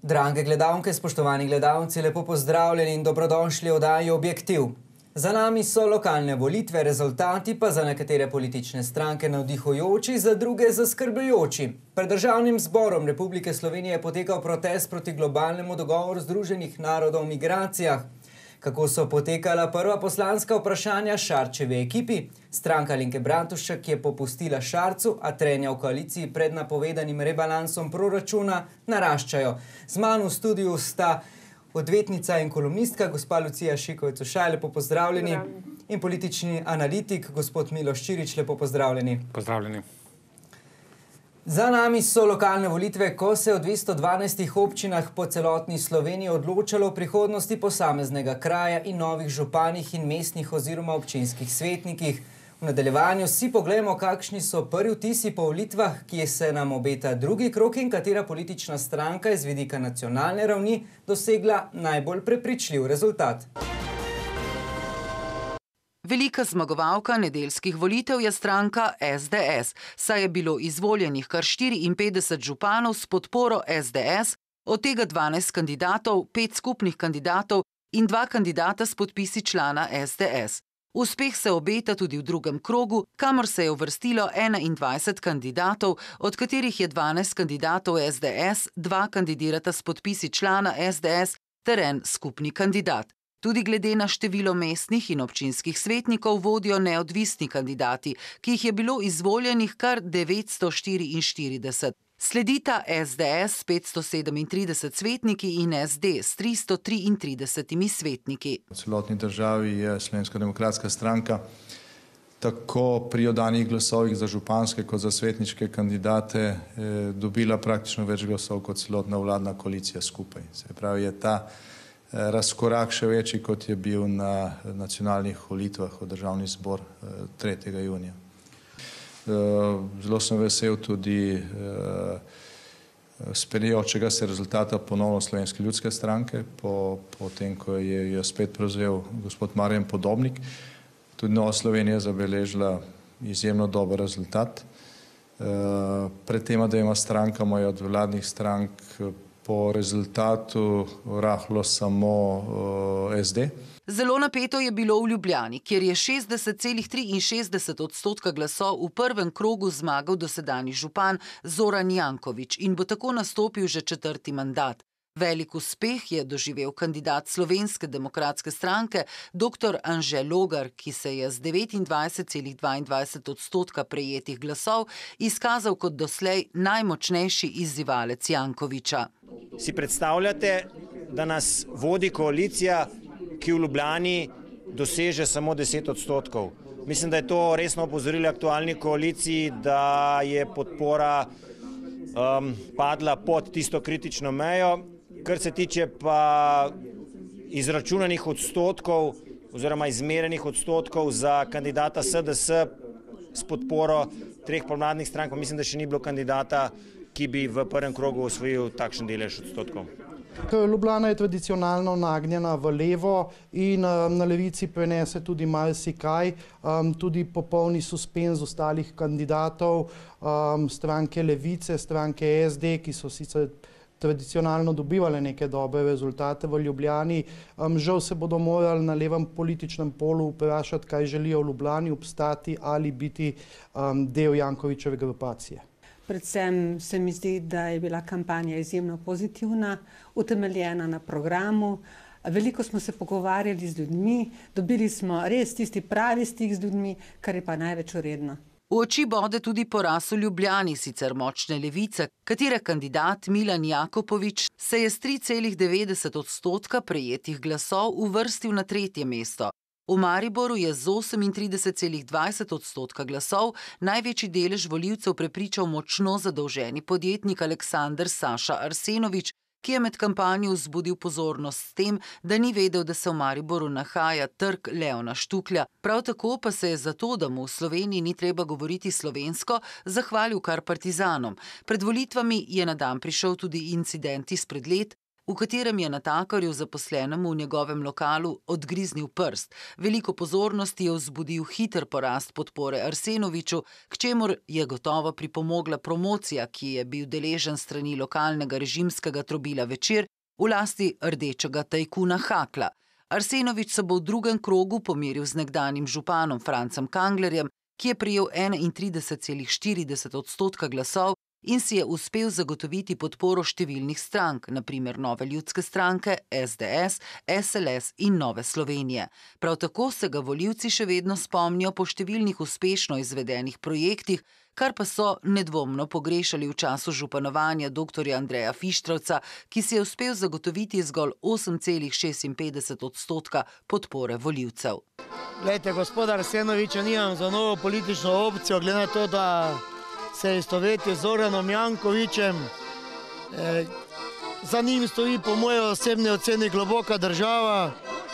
Drage gledalke, spoštovani gledalci, lepo pozdravljeni in dobrodošli v oddaji Objektiv. Za nami so lokalne volitve, rezultati pa za nekatere politične stranke navdihujoči, za druge zaskrbljujoči. Pred Državnim zborom Republike Slovenije je potekal protest proti globalnemu dogovoru Združenih narodov o migracijah. Kako so potekala prva poslanska vprašanja Šarčevi ekipi? Stranka Alenke Bratušek je popustila Šarcu, a trenja v koaliciji pred napovedanim rebalansom proračuna naraščajo. Z mano v studiu sta odvetnica in kolumnistka, gospa Lucija Šikovec-Ušaj, lepo pozdravljeni, in politični analitik, gospod Miloš Čirič, lepo pozdravljeni. Pozdravljeni. Za nami so lokalne volitve, ko se v 212 občinah po celotni Sloveniji odločalo o prihodnosti posameznega kraja in novih županih in mestnih oziroma občinskih svetnikih. V nadaljevanju si pogledamo, kakšni so prvi vtisi po volitvah, kje se nam obeta drugi krog in katera politična stranka je z vidika nacionalne ravni dosegla najbolj prepričljiv rezultat. Velika zmagovalka nedeljskih volitev je stranka SDS, saj je bilo izvoljenih kar 54 županov s podporo SDS, od tega 12 kandidatov, 5 skupnih kandidatov in 2 kandidata s podpisi člana SDS. Uspeh se obeta tudi v drugem krogu, kamor se je uvrstilo 21 kandidatov, od katerih je 12 kandidatov SDS, 2 kandidirata s podpisi člana SDS ter en skupni kandidat. Tudi glede na število mestnih in občinskih svetnikov vodijo neodvisni kandidati, ki jih je bilo izvoljenih kar 944. Sledita SDS s 537 svetniki in SD s 333 svetniki. V celotni državi je Slovenska demokratska stranka tako pri oddanih glasovih za županske kot za svetniške kandidate dobila praktično več glasov kot celotna vladna koalicija skupaj. Se pravi, je ta razkorak še večji, kot je bil na nacionalnih volitvah v Državni zbor 3. junija. Zelo sem vesel tudi sprejajočega se rezultata ponovno Slovenske ljudske stranke, po tem, ko je spet prevzel gospod Marjan Podobnik. Tudi Nova Slovenija je zabeležila izjemno dober rezultat. Pred tema dvema strankama je od vladnih strank po rezultatu rahlo samo SD. Zelo napeto je bilo v Ljubljani, kjer je 60,63% glasov v prvem krogu zmagal dosedanji župan Zoran Janković in bo tako nastopil že 4. mandat. Velik uspeh je doživel kandidat Slovenske demokratske stranke dr. Anže Logar, ki se je z 29,22% prejetih glasov izkazal kot doslej najmočnejši izzivalec Jankovića. Si predstavljate, da nas vodi koalicija, ki v Ljubljani doseže samo 10%. Mislim, da je to resno opozorilo aktualni koaliciji, da je podpora padla pod tisto kritično mejo. Kar se tiče pa izračunanih odstotkov oziroma izmerenih odstotkov za kandidata SDS s podporo 3 pomladnih strank, pa mislim, da še ni bilo kandidata, ki bi v prvem krogu osvojil takšen delež odstotkov. Ljubljana je tradicionalno nagnjena v levo in na levici prenese tudi marsikaj, tudi popolni suspenz ostalih kandidatov, stranke Levice, stranke SD, ki so sicer tradicionalno dobivale neke dobre rezultate v Ljubljani. Žal se bodo morali na levem političnem polu vprašati, kaj želijo v Ljubljani obstati ali biti del Jankovićeve grupacije. Predvsem se mi zdi, da je bila kampanja izjemno pozitivna, utemeljena na programu. Veliko smo se pogovarjali z ljudmi, dobili smo res tisti pravi stik z ljudmi, kar je pa največ vredno. V oči bode tudi poraz v Ljubljani, sicer močne levice, katere kandidat Milan Jakopovič se je s 3,90% prejetih glasov uvrstil na 3. mesto. V Mariboru je z 38,20% glasov največji delež volivcev prepričal močno zadolženi podjetnik Aleksander Saša Arsenovič, ki je med kampanjo vzbudil pozornost s tem, da ni vedel, da se v Mariboru nahaja trg Leona Štuklja. Prav tako pa se je zato, da mu v Sloveniji ni treba govoriti slovensko, zahvalil kar partizanom. Pred volitvami je na dan prišel tudi incident izpred let, v katerem je natakarju zaposlenemu v njegovem lokalu odgriznil prst. Veliko pozornosti je vzbudil hiter porast podpore Arsenoviču, k čemur je gotovo pripomogla promocija, ki je bil deležen strani lokalnega režimskega trobila Večer v lasti rdečega tajkuna Hakla. Arsenovič se bo v drugem krogu pomeril z nekdanjim županom Francem Kanglerjem, ki je prejel 31,40% glasov in si je uspel zagotoviti podporo številnih strank, na primer Nove ljudske stranke, SDS, SLS in Nove Slovenije. Prav tako se ga volivci še vedno spomnijo po številnih uspešno izvedenih projektih, kar pa so nedvomno pogrešali v času županovanja dr. Andreja Fištravca, ki si je uspel zagotoviti zgolj 8,56% podpore volivcev. Glejte, gospoda Arsenoviča nimam za novo politično opcijo, glede na to, da se istoveti z Zoranom Jankovićem. Za njim stoji po moje osebni oceni globoka država.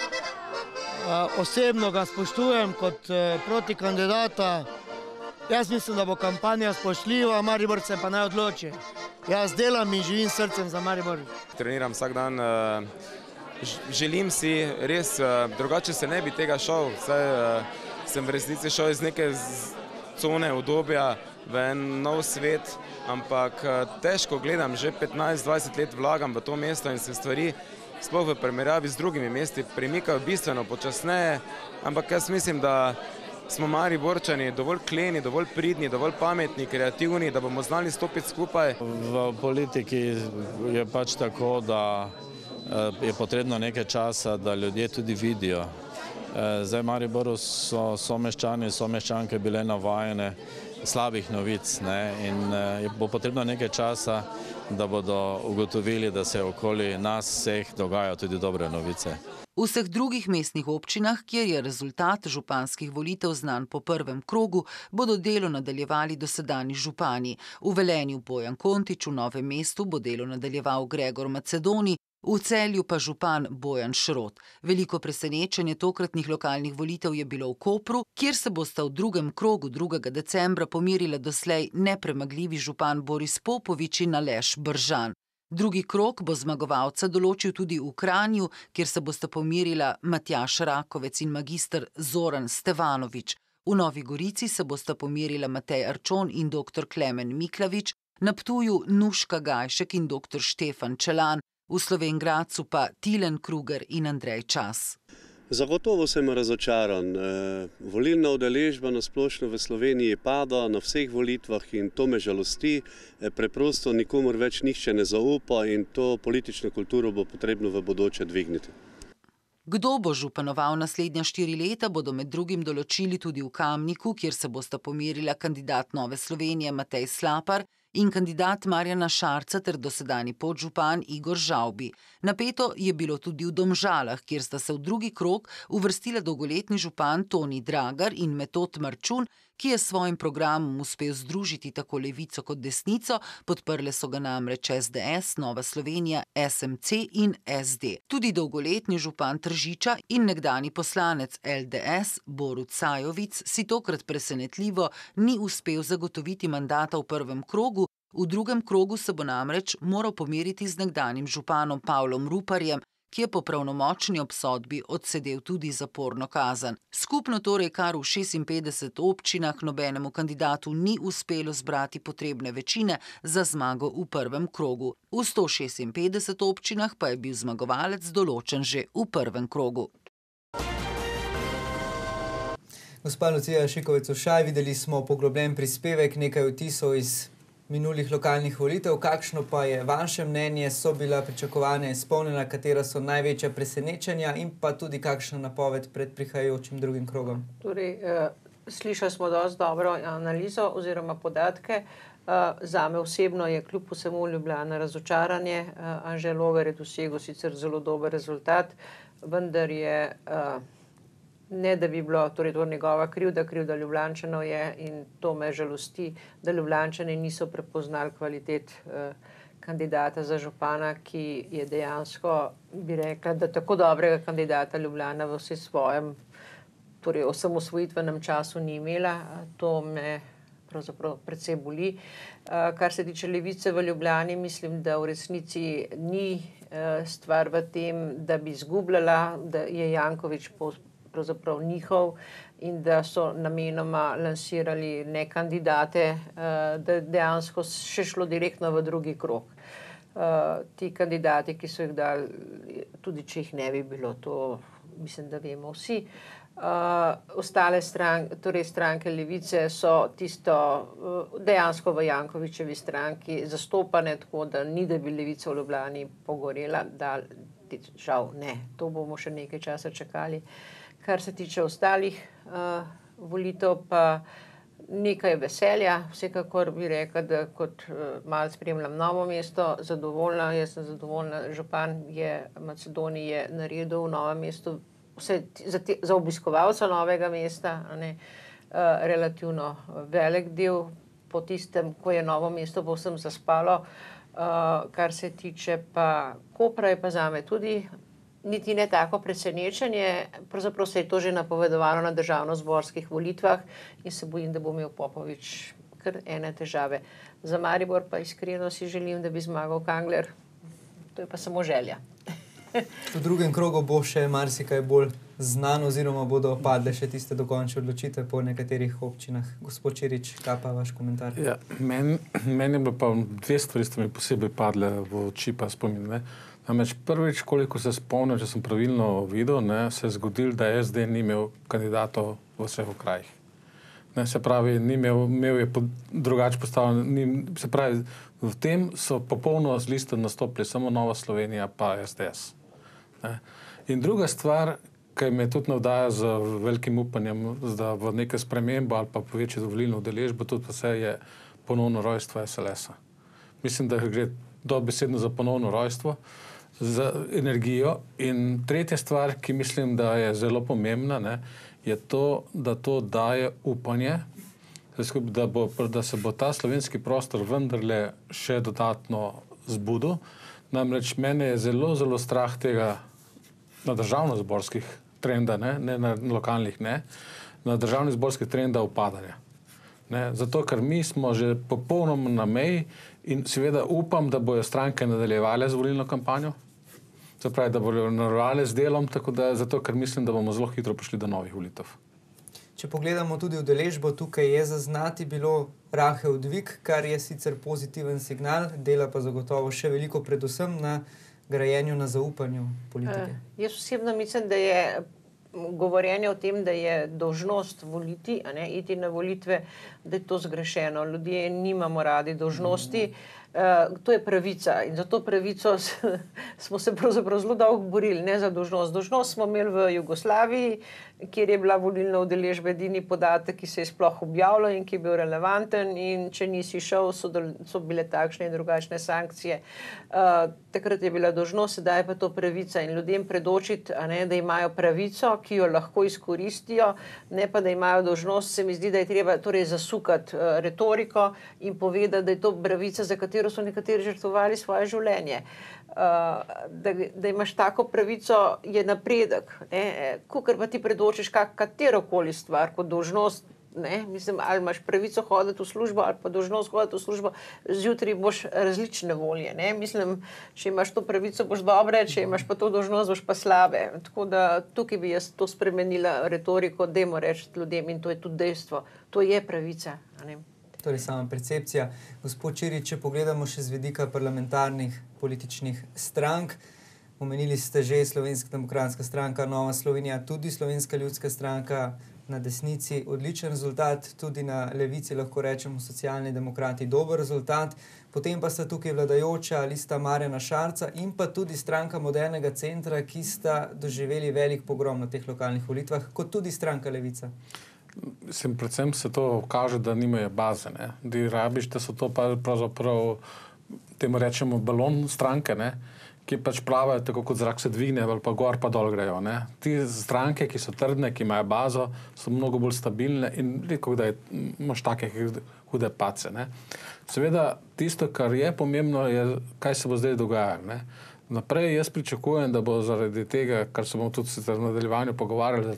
Osebno ga spoštujem kot protikandidata. Jaz mislim, da bo kampanja spoštljiva, Mariborce pa naj odloči. Jaz delam in živim srcem za Maribor. Treniram vsak dan, želim si res, drugače se ne bi tega šel, saj sem v resnici šel iz neke cone obdobja v en nov svet, ampak težko gledam, že 15-20 let vlagam v to mesto in se stvari, sploh v primerjavi z drugimi mesti, premikajo bistveno počasneje, ampak jaz mislim, da smo Mariborčani dovolj kleni, dovolj pridni, dovolj pametni, kreativni, da bomo znali stopiti skupaj. V politiki je pač tako, da je potrebno nekaj časa, da ljudje tudi vidijo. Zdaj v Mariboru so someščanke bile navajene slabih novic in bo potrebno nekaj časa, da bodo ugotovili, da se okoli nas vseh dogajajo tudi dobre novice. V vseh drugih mestnih občinah, kjer je rezultat županskih volitev znan po prvem krogu, bodo delo nadaljevali dosedanji župani. V Velenju Bojan Kontič, v Novem mestu bo delo nadaljeval Gregor Macedoni, v Celju pa župan Bojan Šrot. Veliko presenečenje tokratnih lokalnih volitev je bilo v Kopru, kjer se bosta v drugem krogu 2. decembra pomirila doslej nepremagljivi župan Boris Popovič in Aleš Bržan. Drugi krog bo zmagovalca določil tudi v Kranju, kjer se bosta pomirila Matjaž Rakovec in magister Zoran Stevanovič. V Novi Gorici se bosta pomirila Matej Arčon in dr. Klemen Miklavič, na Ptuju Nuška Gajšek in dr. Štefan Čelan, v Slovenj Gradcu pa Tilen Kruger in Andrej Čas. Zagotovo sem razočaran. Volilna udeležba na splošno v Sloveniji pada na vseh volitvah in to me žalosti. Preprosto nikomur več nihče ne zaupa in to politično kulturo bo potrebno v bodoče dvigniti. Kdo bo županoval naslednja 4 leta, bodo med drugim določili tudi v Kamniku, kjer se bosta pomirila kandidat Nove Slovenije Matej Slapar in kandidat Marjana Šarca ter dosedanji podžupan Igor Žavbi. Napeto je bilo tudi v Domžalah, kjer sta se v drugi krog uvrstila dolgoletni župan Toni Dragar in Metod Marčun, ki je s svojim programom uspel združiti tako levico kot desnico, podprle so ga namreč SDS, Nova Slovenija, SMC in SD. Tudi dolgoletni župan Tržiča in nekdanji poslanec LDS Borut Sajovic si tokrat presenetljivo ni uspel zagotoviti mandata v prvem krogu, v drugem krogu se bo namreč moral pomiriti z nekdanjim županom Pavlom Ruparjem, ki je po pravnomočni obsodbi odsedel tudi zaporno kazen. Skupno torej kar v 56 občinah nobenemu kandidatu ni uspelo zbrati potrebne večine za zmago v prvem krogu. V 156 občinah pa je bil zmagovalec določen že v prvem krogu. Gospa Lucija Šikovec-Ušaj, videli smo poglobljen prispevek, nekaj vtisov iz minulih lokalnih volitev. Kakšno pa je vaše mnenje, so bila pričakovanja izpolnjena, katera so največja presenečenja in pa tudi kakšna napoved pred prihajajočim drugim krogom? Torej, slišali smo dosti dobro analizo oziroma podatke. Zame osebno je kljub vsemu Ljubljana razočaranje. Anže Logar je dosegel sicer zelo dober rezultat, vendar je ne da bi bilo, torej to njegova krivda Ljubljančanov je in to me žalosti, da Ljubljančani niso prepoznali kvalitet kandidata za župana, ki je dejansko, bi rekla, da tako dobrega kandidata Ljubljana v vsej svojem, torej osamosvojitvenem času ni imela. To me pravzaprav precej boli. Kar se tiče Levice v Ljubljani, mislim, da v resnici ni stvar v tem, da bi izgubljala, da je Janković pravzaprav njihov in da so namenoma lansirali ne kandidate, da dejansko še šlo direktno v drugi krog. Ti kandidati, ki so jih dali, tudi če jih ne bi bilo, to mislim, da vemo vsi. Ostale stranke Levice so tisto dejansko v Jankovićevi stranki zastopane, tako da ni, da bi Levica v Ljubljani pogorela, da žal ne, to bomo še nekaj časa čakali. Kar se tiče ostalih volitev, pa nekaj veselja, vsekakor bi rekla, da kot malo spremljam Novo mesto, zadovoljna, jaz sem zadovoljna, župan Macedonij je naredil v Novem mestu vse za obiskovalca Novega mesta, relativno velik del po tistem, ko je Novo mesto povsem zaspalo. Kar se tiče pa Kopra, je pa zame tudi niti ne tako presenečenje, pravzaprav se je to že napovedovalo na državnozborskih volitvah in se bojim, da bo imel Popovič kar ene težave. Za Maribor pa iskreno si želim, da bi zmagal Kangler, to je pa samo želja. V drugem krogu bo še marsikaj bolj znano oziroma bodo padle še tiste dokončne odločitve po nekaterih občinah. Gospod Čirič, kaj pa vaš komentar? Ja, meni je bilo pa dve stvari, sta mi posebej padle v oči, pa spomin. Namreč prvič, koliko se spomnim, če sem pravilno videl, se je zgodilo, da SD ni imel kandidatov v vseh okrajih. Se pravi, imel je drugače postavljen, se pravi, v tem so popolno z liste nastopili samo Nova Slovenija pa SDS. In druga stvar, ki me tudi navdaja z velikim upanjem, da v nekaj spremembo ali pa povečje volilno udeležbo, tudi vse je ponovno rojstvo SLS-a. Mislim, da gre dobesedno za ponovno rojstvo, za energijo. In tretja stvar, ki mislim, da je zelo pomembna, je to, da to daje upanje, da se bo ta slovenski prostor vendarle še dodatno zbudil. Namreč mene je zelo, zelo strah tega na državnozborskih trenda, ne na lokalnih, na državnozborskih trenda upadanja. Zato, ker mi smo že popolnoma na meji in seveda upam, da bojo stranke nadaljevale z volilno kampanjo, se pravi, da bojo nadaljevale z delom, tako da zato, ker mislim, da bomo zelo hitro prišli do novih volitev. Če pogledamo tudi udeležbo, tukaj je zaznati bilo rahel dvig, kar je sicer pozitiven signal, dela pa zagotovo še veliko, predvsem na grajenju, na zaupanju politike. Jaz osebno mislim, da je govorjenje o tem, da je dolžnost voliti, iti na volitve, da je to zgrešeno. Ljudje nimamo radi dolžnosti. To je pravica in za to pravico smo se pravzaprav zelo dolgo borili, ne za dolžnost. Dolžnost smo imeli v Jugoslaviji, kjer je bila volilna udeležba edini podatek, ki se je sploh objavljal in ki je bil relevanten, in če nisi šel, so bile takšne in drugačne sankcije. Takrat je bila dolžnost, sedaj pa to pravica in ljudem predočiti, da imajo pravico, ki jo lahko izkoristijo, ne pa da imajo dolžnost. Se mi zdi, da je treba torej zasukati retoriko in povedati, da je to pravica, za katero so nekateri žrtvovali svoje življenje. Da imaš tako pravico, je napredek. Kakor pa ti predočiš katerokoli stvar kot dolžnost, mislim, ali imaš pravico hoditi v službo ali pa dolžnost hoditi v službo, zjutraj boš različne volje. Mislim, če imaš to pravico, boš dobre, če imaš pa to dolžnost, boš pa slabe. Tako da tukaj bi jaz to spremenila retoriko, dajmo reči ljudem, in to je tudi dejstvo. To je pravica. Torej sama percepcija. Gospod Čirič, če pogledamo še z vidika parlamentarnih političnih strank, omenili ste že Slovenska demokratska stranka, Nova Slovenija, tudi Slovenska ljudska stranka na desnici, odličen rezultat, tudi na levici lahko rečemo Socialni demokrati, dober rezultat, potem pa sta tukaj vladajoča Lista Marjana Šarca in pa tudi stranka Modernega centra, ki sta doživeli velik pogrom na teh lokalnih volitvah, kot tudi stranka Levica. Predvsem se to kaže, da nimajo baze. Da rabiš, da so to pa pravzaprav, temu rečemo, balon stranke, ki pač plavajo tako, kot zrak se dvigne, ali pa gor pa dol grejo. Ti stranke, ki so trdne, ki imajo bazo, so mnogo bolj stabilne in redko, da imaš take hude pace. Seveda, tisto, kar je pomembno, je, kaj se bo zdaj dogajalo. Naprej jaz pričakujem, da bo zaradi tega, kar se bomo tudi v nadaljevanju pogovarjali,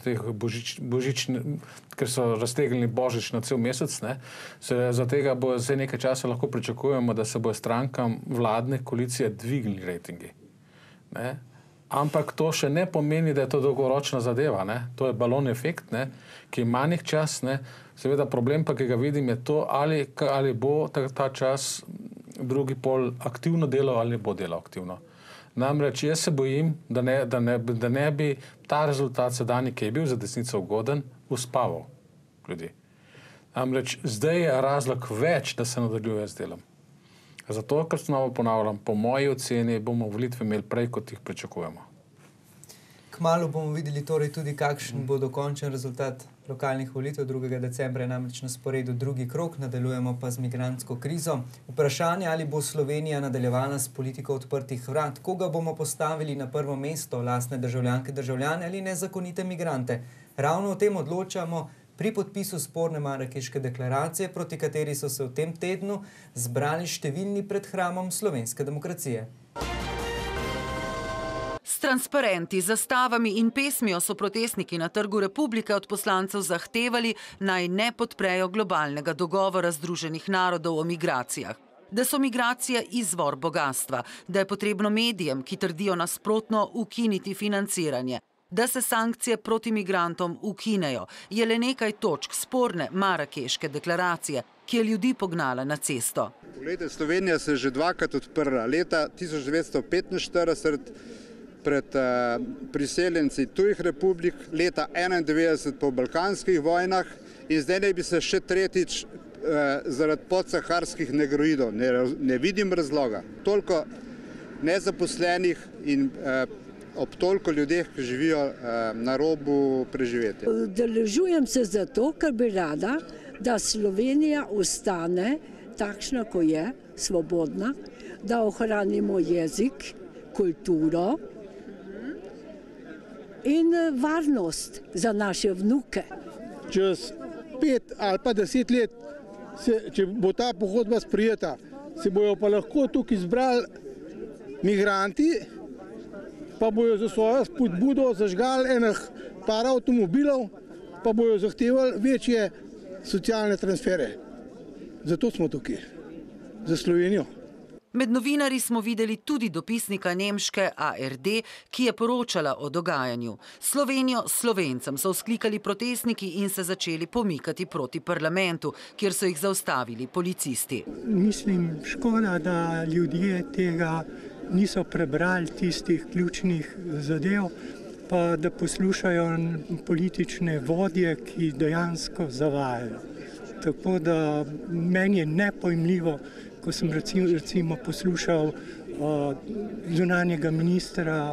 ker so raztegnili božič na cel mesec, za tega bo zdaj nekaj časa lahko pričakujemo, da se bo strankam vladne koalicije dvignili rejtingi. Ampak to še ne pomeni, da je to dolgoročna zadeva. To je balon efekt, ki ima nek čas. Seveda problem pa, ki ga vidim, je to, ali bo ta čas drugi pol aktivno delal ali bo delal aktivno. Namreč jaz se bojim, da ne bi ta rezultat sedanji, ki je bil za desnico ugoden, uspaval ljudi. Namreč zdaj je razlog več, da se nadaljuje z delom. Zato, ker znova ponavljam, po moji oceni bomo volitve imeli prej, kot jih pričakujemo. Kmalu bomo videli torej tudi, kakšen bo dokončen rezultat lokalnih volitev. 2. decembra je namreč na sporedu drugi krog, nadaljujemo pa z migrantsko krizo. Vprašanje, ali bo Slovenija nadaljevala s politiko odprtih vrat, koga bomo postavili na prvo mesto, lastne državljanke, državljane ali nezakonite migrante. Ravno o tem odločamo pri podpisu sporne Marakeške deklaracije, proti kateri so se v tem tednu zbrali številni pred hramom slovenske demokracije. S transparenti, zastavami in pesmijo so protestniki na Trgu Republike od poslancev zahtevali, naj ne podprejo globalnega dogovora Združenih narodov o migracijah. Da so migracije izvor bogastva, da je potrebno medijem, ki trdijo nasprotno, ukiniti financiranje, da se sankcije proti migrantom ukinejo, je le nekaj točk sporne Marakeške deklaracije, ki je ljudi pognala na cesto. Poglejte, Slovenija se je že dvakrat odprla. Leta 1945 pred priseljenci tujih republik, leta 1991 po balkanskih vojnah in zdaj naj bi se še tretjič zaradi podsaharskih negroidov. Ne vidim razloga. Toliko nezaposlenih in ob toliko ljudeh, ki živijo na robu preživetja. Udeležujem se zato, ker bi rada, da Slovenija ostane takšna, ko je, svobodna, da ohranimo jezik, kulturo in varnost za naše vnuke. Čez 5 ali pa 10 let, če bo ta pogodba sprejeta, se bojo pa lahko tukaj zbrali migranti, pa bojo za svojo spodbudo zažgali enih par avtomobilov, pa bojo zahtevali večje socialne transfere. Zato smo tukaj, za Slovenijo. Med novinarji smo videli tudi dopisnika nemške ARD, ki je poročala o dogajanju. Slovenijo Slovencem so vzklikali protestniki in se začeli pomikati proti parlamentu, kjer so jih zaustavili policisti. Mislim, škoda, da ljudje tega niso prebrali, tistih ključnih zadev, pa da poslušajo politične vodje, ki dejansko zavajajo. Tako da meni je nepojmljivo, ko sem recimo poslušal zunanjega ministra,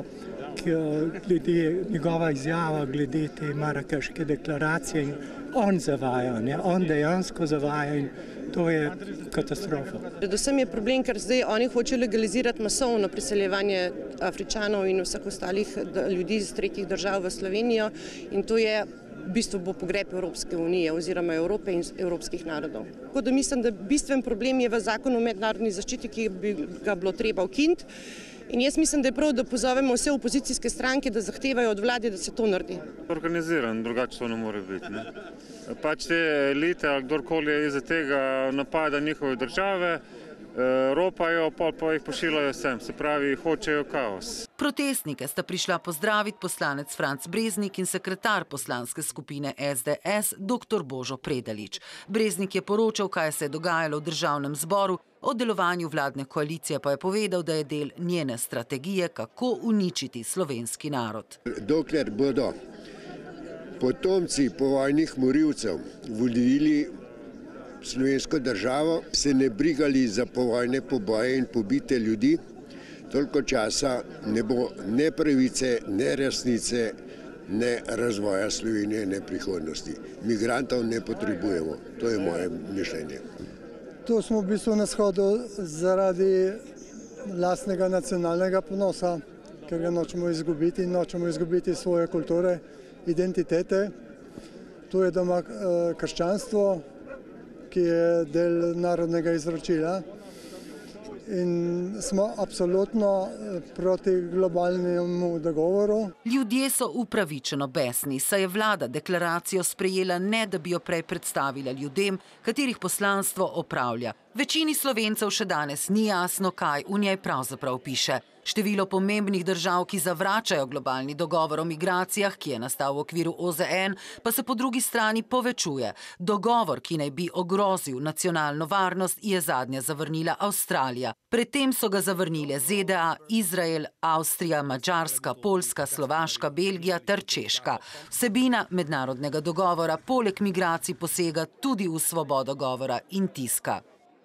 glede njegova izjava glede te Marakeške deklaracije in on zavaja, on dejansko zavaja in to je katastrofa. Predvsem je problem, ker zdaj oni hočejo legalizirati masovno priseljevanje Afričanov in vseh ostalih ljudi iz tretjih držav v Slovenijo in to je v bistvu bo pogreb Evropske unije oziroma Evrope in evropskih narodov. Tako da mislim, da bistven problem je v zakonu o mednarodni zaščiti, ki bi ga bilo treba ukiniti. In jaz mislim, da je prav, da pozovemo vse opozicijske stranke, da zahtevajo od vlade, da se to naredi. Organiziran, drugače to ne more biti. Pač te elite ali kdorkoli je iza tega napada njihove države, ropajo, pa jih pošiljajo sem, se pravi, hočejo kaos. Protestnike sta prišla pozdraviti poslanec Franc Breznik in sekretar poslanske skupine SDS dr. Božo Predalič. Breznik je poročal, kaj se je dogajalo v državnem zboru, o delovanju vladne koalicije pa je povedal, da je del njene strategije, kako uničiti slovenski narod. Dokler bodo potomci povojnih morilcev vodili slovensko državo, se ne brigali za povojne poboje in pobite ljudi, toliko časa ne bo ne pravice, ne resnice, ne razvoja Slovenije, ne prihodnosti. Migrantov ne potrebujemo, to je moje mišljenje. Tu smo v bistvu na shodu zaradi lastnega nacionalnega ponosa, ker ga nočemo izgubiti in nočemo izgubiti svoje kulture, identitete. Tu je doma krščanstvo, ki je del narodnega izročila in smo absolutno proti globalnemu dogovoru. Ljudje so upravičeno besni, saj je vlada deklaracijo sprejela ne, da bi jo prej predstavila ljudem, katerih poslanstvo opravlja. Večini Slovencev še danes ni jasno, kaj v njej pravzaprav piše. Število pomembnih držav, ki zavračajo globalni dogovor o migracijah, ki je nastal v okviru OZN, pa se po drugi strani povečuje. Dogovor, ki naj bi ogrozil nacionalno varnost, je zadnja zavrnila Avstralija. Predtem so ga zavrnile ZDA, Izrael, Avstrija, Madžarska, Poljska, Slovaška, Belgija ter Češka. Vsebina mednarodnega dogovora poleg migracij posega tudi v svobodo govora in tiska.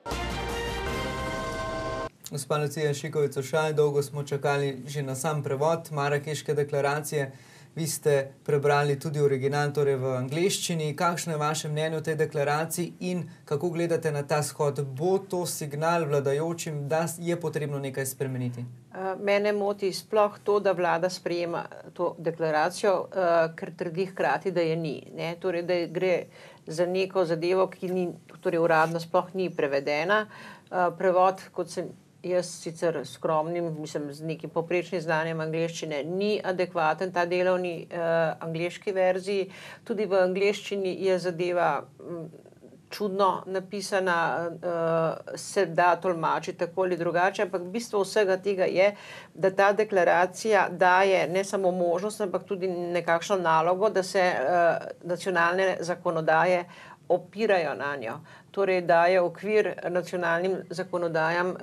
Gospa Lucija Šiković-Ošaj, dolgo smo čakali že na sam prevod Marakeške deklaracije. Vi ste prebrali tudi original, torej v angleščini. Kakšno je vaše mnenje o tej deklaraciji in kako gledate na ta shod? Bo to signal vladajočim, da je potrebno nekaj spremeniti? Mene moti sploh to, da vlada sprejema to deklaracijo, ker trdi hkrati, da je ni. Torej, da gre za neko zadevo, ki ni, torej uradno sploh ni prevedena. Prevod, kot sem jaz sicer skromnim, mislim, z nekim poprečnim znanjem angleščine, ni adekvaten ta delovni angleški verziji. Tudi v angleščini je zadeva čudno napisana, se da tolmačiti tako ali drugače, ampak bistvo vsega tega je, da ta deklaracija daje ne samo možnost, ampak tudi nekakšno nalogo, da se nacionalne zakonodaje opirajo na njo. Torej daje okvir nacionalnim zakonodajam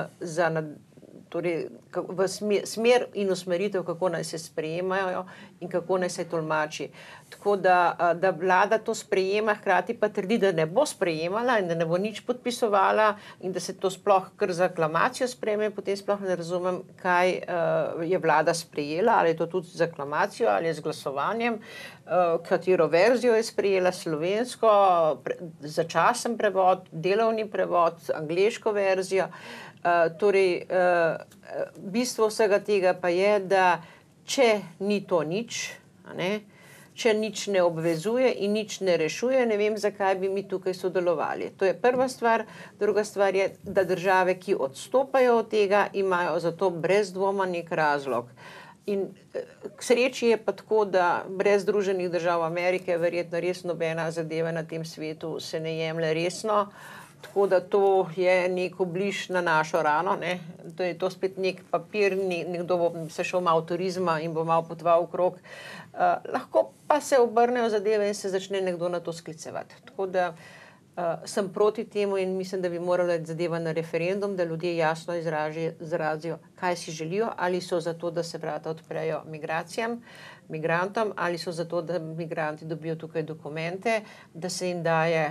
v smer in usmeritev, kako naj se sprejemajo in kako naj se tolmači. Tako da vlada to sprejema, hkrati pa trdi, da ne bo sprejemala in da ne bo nič podpisovala in da se to sploh kar z aklamacijo sprejme, potem sploh ne razumem, kaj je vlada sprejela, ali je to tudi z aklamacijo ali z glasovanjem, katero verzijo je sprejela, slovensko, začasen prevod, delovni prevod, angleško verzijo. Torej, bistvo vsega tega pa je, da če ni to nič, če nič ne obvezuje in nič ne rešuje, ne vem, zakaj bi mi tukaj sodelovali. To je prva stvar. Druga stvar je, da države, ki odstopajo od tega, imajo za to brez dvoma nek razlog. In k sreči je pa tako, da brez Združenih držav Amerike verjetno res nobena zadeva na tem svetu se ne jemlje resno. Tako da to je nek obliž na našo rano. To je to spet nek papir, nekdo bo se šel malo turizma in bo malo potoval okrog. Lahko pa se obrnejo zadeve in se začne nekdo na to sklicevati. Tako da sem proti temu in mislim, da bi morala zadeva na referendum, da ljudje jasno izrazijo, kaj si želijo, ali so za to, da se vrata odprejo migrantom, ali so za to, da migranti dobijo tukaj dokumente, da se jim daje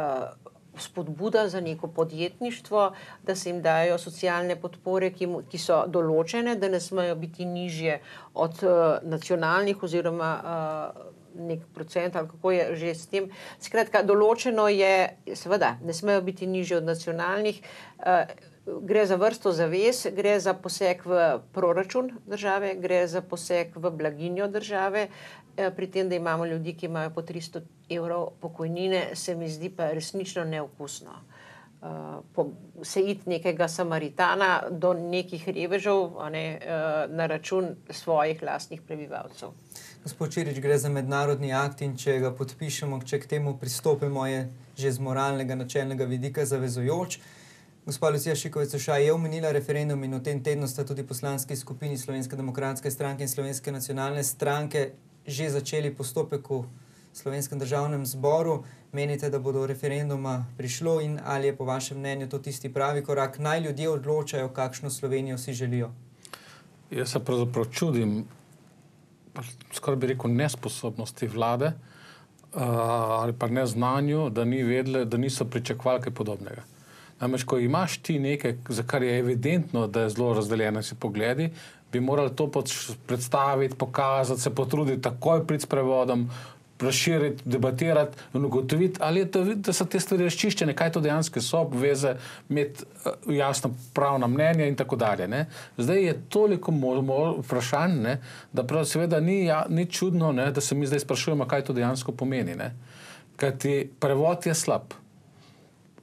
spodbuda za neko podjetništvo, da se jim dajo socialne podpore, ki so določene, da ne smejo biti nižje od nacionalnih oziroma nek procent, ali kako je že s tem. Skratka, določeno je, seveda, ne smejo biti nižje od nacionalnih, gre za vrsto zavez, gre za poseg v proračun države, gre za poseg v blaginjo države, pri tem, da imamo ljudi, ki imajo po 300 evrov pokojnine, se mi zdi pa resnično neokusno. Se iti nekega Samaritana do nekih revežev na račun svojih lastnih prebivalcev. Gospod Čirič, gre za mednarodni akt in če ga podpišemo, če k temu pristopimo, je že z moralnega načelnega vidika zavezujoč. Gospa Lucija Šiković-Ošaj je omenila referendum in v tem tednu sta tudi poslanski skupini Slovenske demokratske stranke in Slovenske nacionalne stranke že začeli postopek v Slovenskem državnem zboru. Menite, da bo do referenduma prišlo in ali je po vašem mnenju to tisti pravi korak? Naj ljudje odločajo, kakšno Slovenijo si želijo. Jaz se pravzaprav čudim, skoraj bi rekel, nesposobnosti vlade ali pa neznanju, da ni vedele, da niso pričakovali kaj podobnega. Namreč, ko imaš ti nekaj, za kar je evidentno, da je zelo razdeljeno si pogledi, bi morali to predstaviti, pokazati, se potruditi takoj priti s prevodom, razširiti, debatirati in ugotoviti, ali je to, da so te stvari razčiščene, kaj to dejansko so, obveze, imeti jasno pravna mnenja in tako dalje. Zdaj je toliko vprašanj, da prav seveda ni čudno, da se mi zdaj sprašujemo, kaj to dejansko pomeni. Kajti prevod je slab.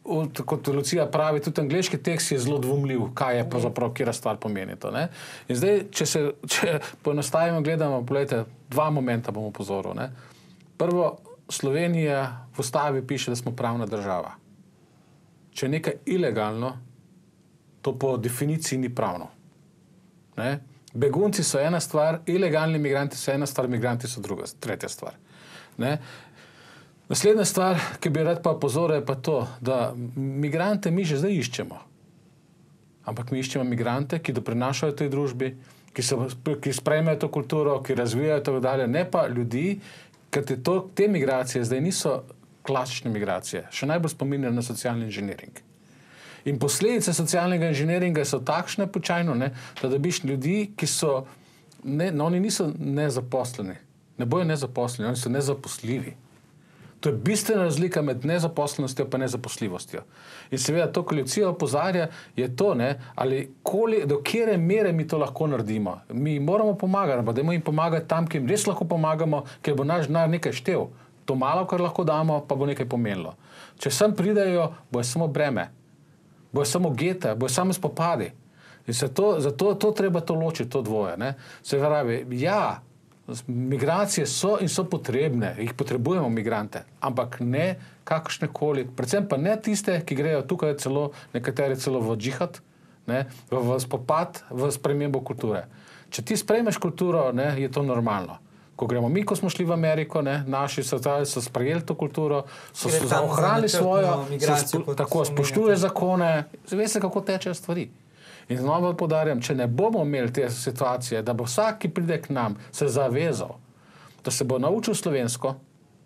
kot Lucija pravi, tudi angleški tekst je zelo dvomljiv, kaj je pravzaprav, kjera stvar pomeni to. Ne? In zdaj, če poenostavimo gledamo, pogledajte, dva momenta bom upozoril. Ne? Prvo, Slovenija v ustavi piše, da smo pravna država. Če je nekaj ilegalno, to po definiciji ni pravno. Ne? Begunci so ena stvar, ilegalni migranti so ena stvar, migranti so druga, tretja stvar. Ne? Naslednja stvar, ki bi rad pa opozoril, je pa to, da migrante mi že zdaj iščemo. Ampak mi iščemo migrante, ki doprinašajo tej družbi, ki sprejmejo to kulturo, ki razvijajo tako dalje, ne pa ljudi, ker te migracije zdaj niso klasične migracije. Še najbolj spominjajo na socialni inženiring. In posledice socialnega inženiringa so takšne počajno, ne, da dobiš ljudi, ki so, oni niso nezaposleni, ne bojo nezaposleni, oni so nezaposljivi. To je bistvena razlika med nezaposlenostjo pa nezaposljivostjo. In seveda to, ko Lucija opozarja, je to, ne, ali do kjere mere mi to lahko naredimo. Mi moramo pomagati, pa dajmo jim pomagati tam, kjer jim res lahko pomagamo, ker bo naš denar nekaj štel. To malo, kar lahko damo, pa bo nekaj pomenilo. Če sem pridejo, bo samo breme, bo samo geta, bo samo spopadi. In zato treba to ločiti, to dvoje. Ne. Se pravi, ja, migracije so in so potrebne, jih potrebujemo migrante, ampak ne kakršnekoli, predvsem pa ne tiste, ki grejo tukaj celo, nekateri celo v džihad, ne, v spopad, v spremembo kulture. Če ti sprejmeš kulturo, ne, je to normalno. Ko gremo mi, ko smo šli v Ameriko, ne, naši so sprejeli to kulturo, so ohranili svojo, tako spoštuje zakone, veste, kako tečejo stvari. In znova podarjam, če ne bomo imeli te situacije, da bo vsak, ki pride k nam, se zavezal, da se bo naučil slovensko,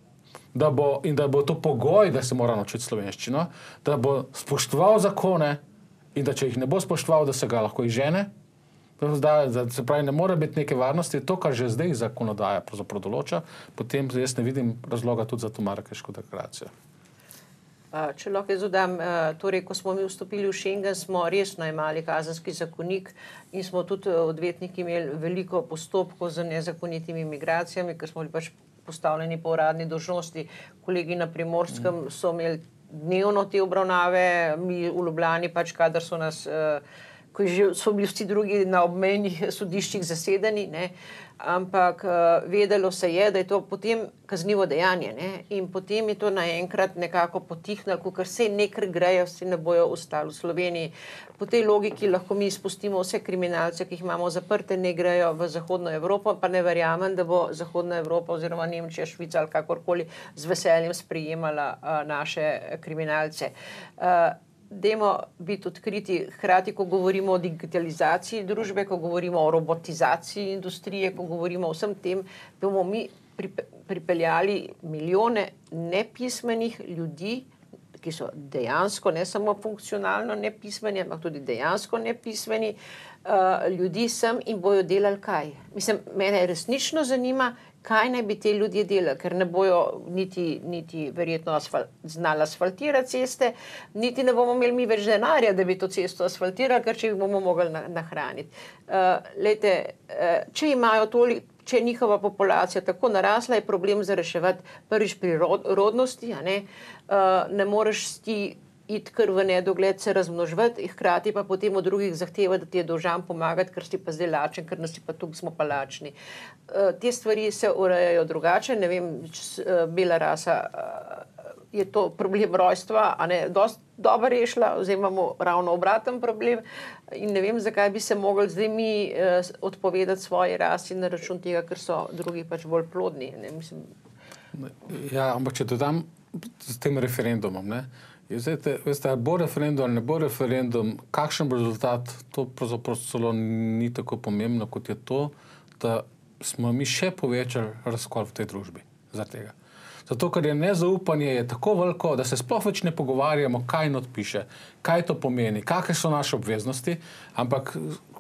in da bo to pogoj, da se mora naučiti slovenščino, da bo spoštoval zakone in da če jih ne bo spoštoval, da se ga lahko izžene, da se pravi, ne mora biti neke varnosti, to, kar že zdaj zakonodaja pravzaprav določa, potem jaz ne vidim razloga tudi za to Marakeško deklaracijo. Če lahko jaz dodam, torej, ko smo mi vstopili v Schengen, smo resno imeli kazenski zakonik in smo tudi odvetniki imeli veliko postopkov z nezakonitimi migracijami, ker smo bili pač postavljeni po uradni dolžnosti. Kolegi na Primorskem so imeli dnevno te obravnave, mi v Ljubljani pač, kadar so nas, ko so bili vsi drugi na obmejnih sodiščih zasedeni, ne, ampak vedelo se je, da je to potem kaznivo dejanje, ne, in potem je to naenkrat nekako potihnilo, ker se nekaj grejo, se ne bojo ostali v Sloveniji. Po tej logiki lahko mi izpustimo vse kriminalce, ki jih imamo zaprte, ne grejo v Zahodno Evropo, pa ne verjamem, da bo Zahodna Evropa oziroma Nemčija, Švica ali kakorkoli z veseljem sprejemala naše kriminalce. Dajmo biti odkriti, hkrati, ko govorimo o digitalizaciji družbe, ko govorimo o robotizaciji industrije, ko govorimo o vsem tem, bomo mi pripeljali milijone nepismenih ljudi, ki so dejansko ne samo funkcionalno nepismeni, ampak tudi dejansko nepismeni ljudi sem in bojo delali kaj. Mislim, mene resnično zanima, kaj naj bi te ljudje delali, ker ne bojo niti verjetno znali asfaltirati ceste, niti ne bomo imeli mi več denarja, da bi to cesto asfaltirali, ker če jih bomo mogli nahraniti. Lejte, če je njihova populacija tako narasla, je problem za reševati prvič pri rodnosti, ne moreš ti iti kar v nedogled se razmnoževati, hkrati pa potem od drugih zahteva, da ti je dolžan pomagati, ker si pa zdaj lačen, ker nas si pa tukaj smo pa lačni. Te stvari se urejajo drugače, ne vem, bela rasa je to problem rojstva, a ne, dosti dobro rešila, zdaj imamo ravno obraten problem in ne vem, zakaj bi se mogli zdaj mi odpovedati svoji rasi na račun tega, ker so drugi pač bolj plodni. Ne, mislim. Ja, ampak če dodam s tem referendumom, ne, veste, bo referendum ali ne bo referendum, kakšen bo rezultat, to pravzaprav celo ni tako pomembno, kot je to, da smo mi še povečali razkol v tej družbi zaradi tega. Zato, ker je nezaupanje je tako veliko, da se sploh več ne pogovarjamo, kaj not piše, kaj to pomeni, kakšne so naše obveznosti, ampak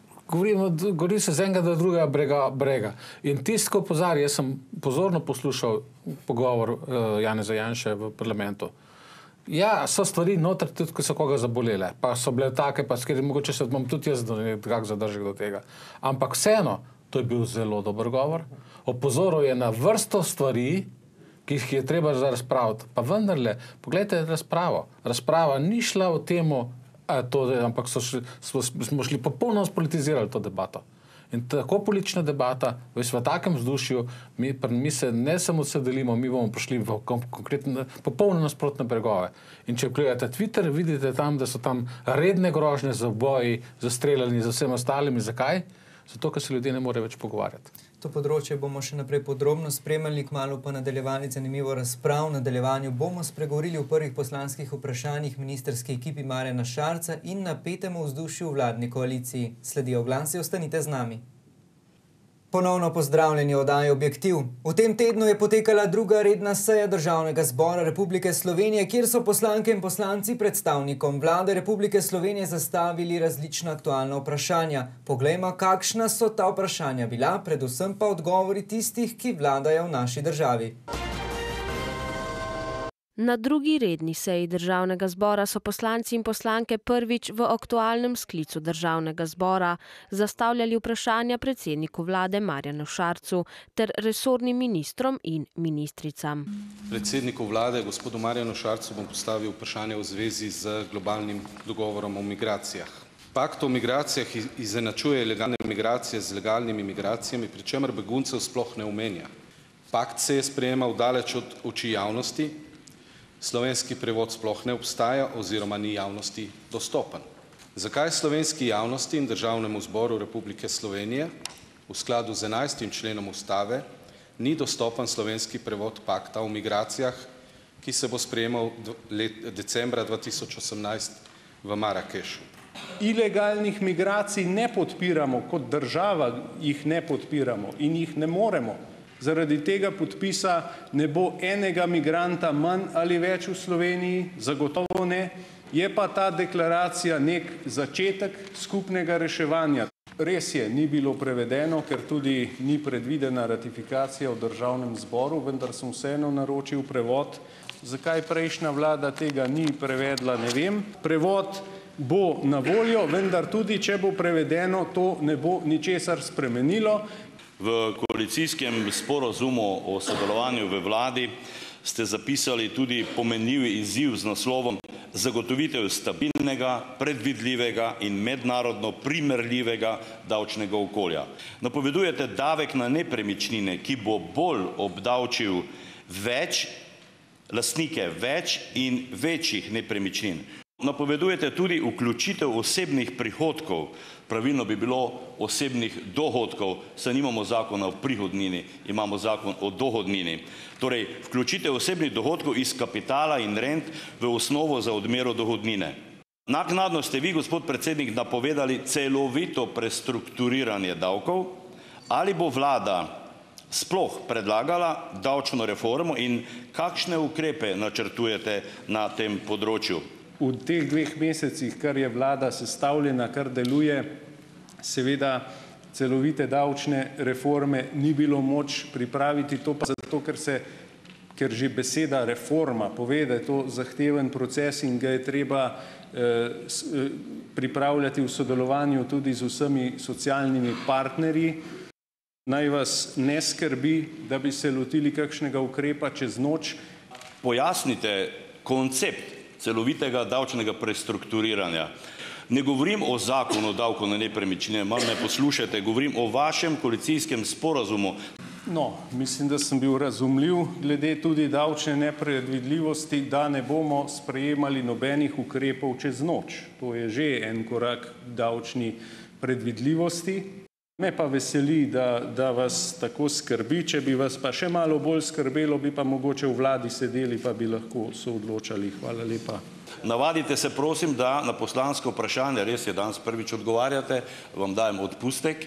govori se z enega do drugega brega. In tisto, ko opozarja, jaz sem pozorno poslušal pogovor Janeza Janše v parlamentu. Ja, so stvari noter tudi, ko so koga zabolele, pa so bile take, pa skjer mogoče se bom tudi jaz nekako zadržal do tega. Ampak vseeno, to je bil zelo dober govor. Opozoril je na vrsto stvari, ki jih je treba razpraviti. Pa vendarle, pogledajte razpravo. Razprava ni šla o temu, ampak smo šli popolnoma spolitizirali to debato. In tako politična debata, v takem vzdušju, mi se ne samo se delimo, mi bomo prišli v konkretne, popolno nasprotne bregove. In če pogledate Twitter, vidite tam, da so tam redne grožnje za boji, za streljanje, za vsem ostalimi. Zakaj? Zato, ker se ljudje ne morejo več pogovarjati. To področje bomo še naprej podrobno spremljali, kmalu pa nadaljevali zanimivo razprav. V nadaljevanju bomo spregovorili o prvih poslanskih vprašanjih ministrski ekipi Marjana Šarca in napetemu vzdušju v vladni koaliciji. Sledijo oglasi, ostanite z nami. Ponovno pozdravljeni v oddaji Objektiv. V tem tednu je potekala druga redna seja Državnega zbora Republike Slovenije, kjer so poslanke in poslanci predstavnikom Vlade Republike Slovenije zastavili različna aktualna vprašanja. Poglejmo, kakšna so ta vprašanja bila, predvsem pa odgovori tistih, ki vladajo v naši državi. Na drugi redni seji Državnega zbora so poslanci in poslanke prvič v aktualnem sklicu Državnega zbora zastavljali vprašanja predsedniku vlade Marjanu Šarcu ter resornim ministrom in ministricam. Predsedniku vlade, gospodu Marjanu Šarcu, bom postavil vprašanje v zvezi z globalnim dogovorom o migracijah. Pakt o migracijah izenačuje ilegalne migracije z legalnimi migracijami, pri čemer beguncev sploh ne omenja. Pakt se je sprejemal daleč od oči javnosti. Slovenski prevod sploh ne obstaja oziroma ni javnosti dostopen. Zakaj slovenski javnosti in Državnemu zboru Republike Slovenije v skladu z 11. členom Ustave ni dostopen slovenski prevod pakta o migracijah, ki se bo sprejemal decembra 2018 v Marakešu? Ilegalnih migracij ne podpiramo, kot država jih ne podpiramo in jih ne moremo. Zaradi tega podpisa ne bo enega migranta manj ali več v Sloveniji, zagotovo ne. Je pa ta deklaracija nek začetek skupnega reševanja. Res je, ni bilo prevedeno, ker tudi ni predvidena ratifikacija v Državnem zboru, vendar sem vseeno naročil prevod. Zakaj prejšnja vlada tega ni prevedla, ne vem. Prevod bo na voljo, vendar tudi, če bo prevedeno, to ne bo ničesar spremenilo. V koalicijskem sporazumu o sodelovanju v vladi ste zapisali tudi pomenljiv izziv z naslovom zagotovitev stabilnega, predvidljivega in mednarodno primerljivega davčnega okolja. Napovedujete davek na nepremičnine, ki bo bolj obdavčil lastnike več in večjih nepremičnin. Napovedujete tudi vključitev osebnih prihodkov, pravilno bi bilo osebnih dohodkov, saj nimamo zakona o prihodnini, imamo zakon o dohodnini. Torej, vključitev osebnih dohodkov iz kapitala in rent v osnovo za odmero dohodnine. Naknadno ste vi, gospod predsednik, napovedali celovito prestrukturiranje davkov. Ali bo vlada sploh predlagala davčno reformo in kakšne ukrepe načrtujete na tem področju? V teh 2 mesecih, kar je vlada sestavljena, kar deluje, seveda celovite davčne reforme ni bilo moč pripraviti, to pa zato, ker že beseda reforma pove, da je to zahteven proces in ga je treba pripravljati v sodelovanju tudi z vsemi socialnimi partnerji. Naj vas ne skrbi, da bi se lotili kakšnega ukrepa čez noč. Pojasnite koncept celovitega davčnega prestrukturiranja. Ne govorim o zakonu o davku na nepremičnine, malo me poslušajte, govorim o vašem koalicijskem sporazumu. No, mislim, da sem bil razumljiv glede tudi davčne nepredvidljivosti, da ne bomo sprejemali nobenih ukrepov čez noč. To je že en korak davčni predvidljivosti. Me pa veseli, da vas tako skrbi. Če bi vas pa še malo bolj skrbelo, bi pa mogoče v vladi sedeli, pa bi lahko soodločali. Hvala lepa. Navadite se, prosim, da na poslansko vprašanje, res je, danes prvič odgovarjate, vam dajem odpustek,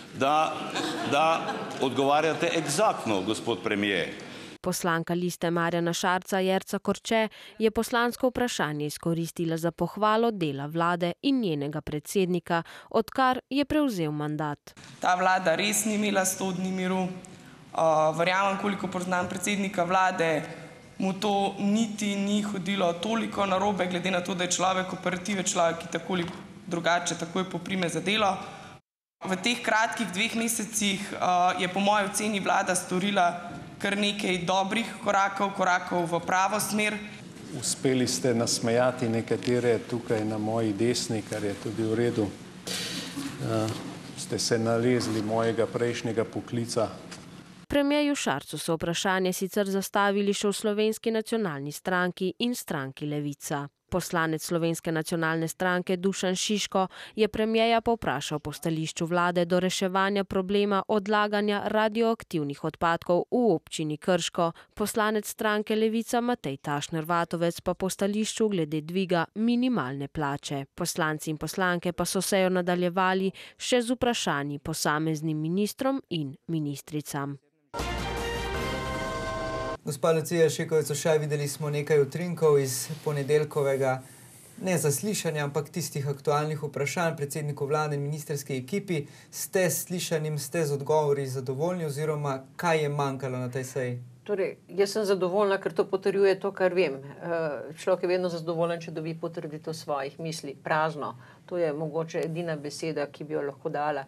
da odgovarjate eksaktno, gospod premier. Poslanka Liste Marjana Šarca Jerca Korče je poslansko vprašanje izkoristila za pohvalo dela vlade in njenega predsednika, odkar je prevzel mandat. Ta vlada res ni imela 100 dni miru. Verjamem, koliko poznam predsednika vlade, mu to niti ni hodilo toliko narobe, glede na to, da je človek operative, človek, ki tako ali drugače takoj poprime za delo. V teh kratkih 2 mesecih je po moji oceni vlada storila kar nekaj dobrih korakov v pravo smer. Uspeli ste nasmejati nekatere tukaj na moji desni, kar je tudi v redu. Ste se nalezli mojega prejšnjega poklica. Premierju Šarcu so vprašanje sicer zastavili še v Slovenski nacionalni stranki in stranki Levica. Poslanec Slovenske nacionalne stranke Dušan Šiško je premierja povprašal po stališču vlade do reševanja problema odlaganja radioaktivnih odpadkov v občini Krško. Poslanec stranke Levica Matej Tašner Vatovec pa po stališču glede dviga minimalne plače. Poslanci in poslanke pa so sejo nadaljevali še z vprašanji posameznim ministrom in ministricam. Gospa Lucija Šekovec-Ušaj, videli smo nekaj utrinkov iz ponedeljkovega ne zaslišanja, ampak tistih aktualnih vprašanj predsedniku vlade in ministerski ekipi. Ste s slišanjem, ste z odgovori zadovoljni oziroma kaj je manjkalo na tej seji? Torej, jaz sem zadovoljna, ker to potrjuje to, kar vem. Človek je vedno zadovoljen, če dobi potrditev svojih misli. Prazno. To je mogoče edina beseda, ki bi jo lahko dala.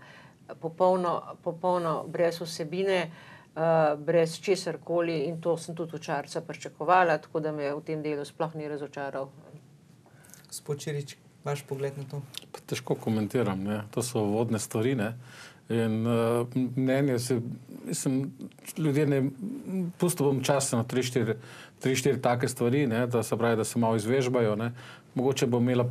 Popolno brez vsebine, brez česarkoli in to sem tudi od Šarca pričakovala, tako da me v tem delu sploh ni razočaral. Gospod Čirič, vaš pogled na to? Težko komentiram, ne. To so vodne stvari, ne. In mnenje se, mislim, ljudje ne, pustil bom čas na 3-4 take stvari, ne, da se pravi, da se malo izvežbajo, ne. Mogoče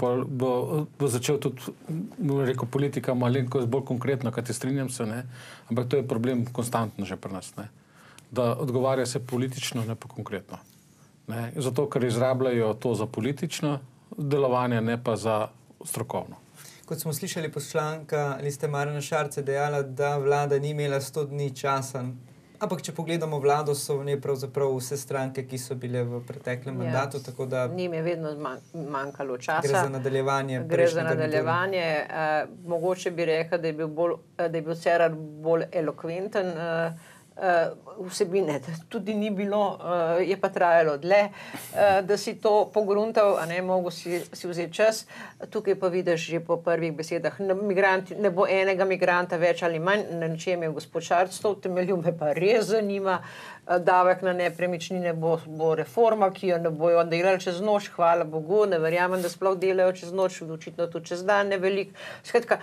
bo začel tudi, rekel, politika malenkost bolj konkretno, kajti strinjam se, ne, ampak to je problem konstantno že pri nas, ne. Da odgovarja se politično, ne pa konkretno. Ne. Zato, ker izrabljajo to za politično delovanje, ne pa za strokovno. Kot smo slišali poslanka Liste Marjana Šarca dejala, da vlada ni imela 100 dni časa. Ampak če pogledamo vlado, so v njej pravzaprav vse stranke, ki so bile v preteklem mandatu, tako da... Njim je vedno manjkalo časa. Gre za nadaljevanje. Gre za nadaljevanje. Mogoče bi rekla, da je bil Cerar bolj elokventen, vsebine tudi ni bilo, je pa trajalo dlje, da si to pogruntal, a ne, mogo si vzeti čas. Tukaj pa vidiš že po prvih besedah, ne bo enega migranta več ali manj, na čem je gospod Šarc to utemeljil, me pa res zanima. Davek na nepremičnine bo reforma, ki jo ne bojo delali čez noč, hvala Bogu, ne verjamem, da sploh delajo čez noč, očitno tudi čez dan, ne veliko. Skratka,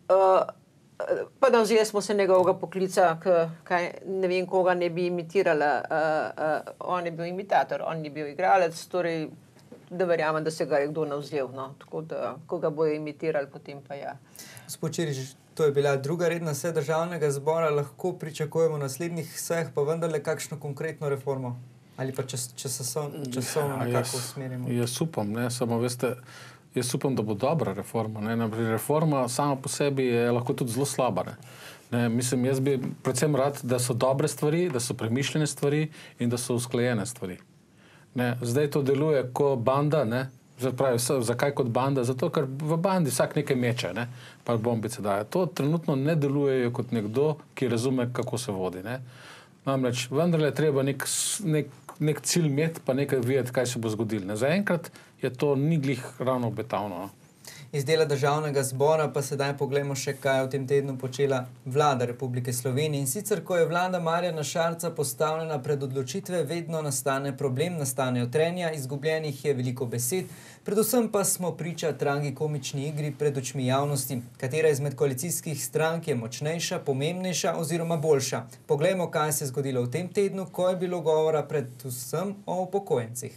pa da vzeli smo se njegovega poklica, ne vem, koga ne bi imitirala. On je bil imitator, on je bil igralec, torej, da verjamem, da se ga je kdo navzel. No. Tako da, ko ga bojo imitirali, potem pa ja. Gospod Čirič, to je bila druga redna seja državnega zbora, lahko pričakujemo naslednjih sejah, pa vendarle kakšno konkretno reformo? Ali pa časovno nekako usmerimo? Jaz upam, ne, samo veste, jaz upam, da bo dobra reforma. Ne. Reforma sama po sebi je lahko tudi zelo slaba. Ne. Mislim, jaz bi predvsem rad, da so dobre stvari, da so premišljene stvari in da so usklajene stvari. Ne. Zdaj to deluje kot banda, ne. Zakaj kot banda? Zato, ker v bandi vsak nekaj meče, ne, pa bombice daje. To trenutno ne delujejo kot nekdo, ki razume, kako se vodi. Ne. Namreč, vendarle je treba nek cilj imeti, pa nekaj videti, kaj se bo zgodilo. Zaenkrat je to ni glih ravno obetavno. Iz dela državnega zbora pa sedaj poglejmo še, kaj je v tem tednu počela vlada Republike Slovenije. In sicer, ko je vlada Marjana Šarca postavljena pred odločitve, vedno nastane problem, nastanejo trenja, izgubljenih je veliko besed, predvsem pa smo priča tragikomični igri pred očmi javnosti. Katera izmed koalicijskih strank je močnejša, pomembnejša oziroma boljša? Poglejmo, kaj se je zgodilo v tem tednu, ko je bilo govora predvsem o upokojencih.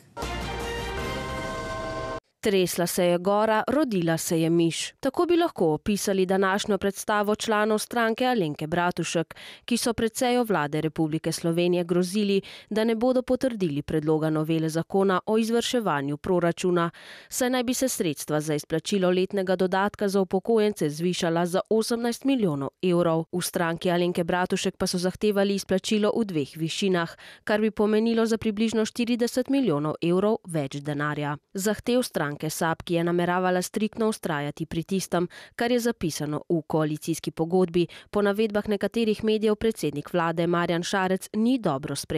Tresla se je gora, rodila se je miš. Tako bi lahko opisali današnjo predstavo članov stranke Alenke Bratušek, ki so pred sejo vlade Republike Slovenije grozili, da ne bodo potrdili predloga novele zakona o izvrševanju proračuna, saj naj bi se sredstva za izplačilo letnega dodatka za upokojence zvišala za 18 milijonov evrov. V stranki Alenke Bratušek pa so zahtevali izplačilo v dveh višinah, kar bi pomenilo za približno 40 milijonov evrov več denarja. Zahtev stranke SAB, ki je nameravala striktno vztrajati pri tistem, kar je zapisano v koalicijski pogodbi, po navedbah nekaterih medijev predsednik vlade Marjan Šarec ni dobro sprejel.